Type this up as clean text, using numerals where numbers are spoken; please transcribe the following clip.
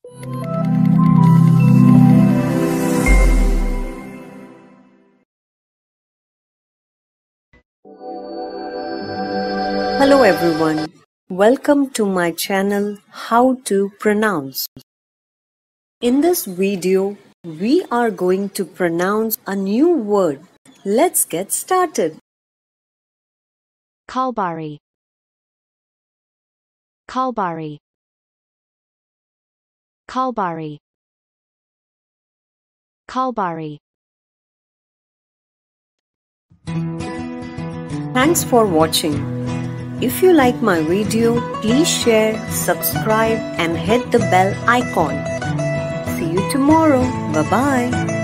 Hello everyone, welcome to my channel How to Pronounce. In this video, we are going to pronounce a new word. Let's get started. Kalbarri. Kalbarri. Kalbarri. Kalbarri. Thanks for watching. If you like my video, please share, subscribe and hit the bell icon. See you tomorrow. Bye-bye.